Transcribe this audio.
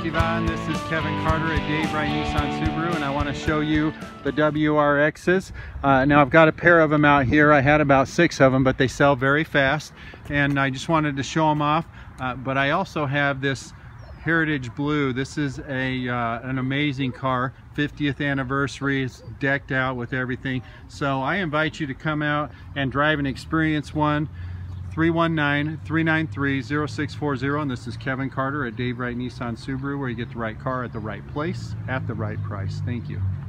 Thank you, Vaughn. This is Kevin Carter at Dave Wright Nissan Subaru, and I want to show you the WRXs. Now I've got a pair of them out here. I had about 6 of them, but they sell very fast, and I just wanted to show them off. But I also have this Heritage Blue. This is an amazing car. 50th anniversary. It's decked out with everything. So I invite you to come out and drive and experience one. 319-393-0640, and this is Kevin Carter at Dave Wright Nissan Subaru, where you get the right car at the right place at the right price. Thank you.